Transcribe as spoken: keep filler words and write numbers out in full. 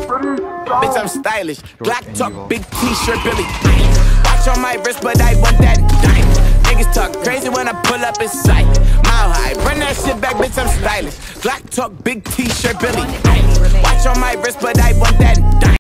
Bitch, I'm stylish. Glock talk, big t-shirt, Billy. Watch on my wrist, but I want that diamond. Niggas talk crazy when I pull up in sight. Mile high, run that shit back, bitch, I'm stylish. Glock talk, big t-shirt, Billy. Watch on my wrist, but I want that diamond.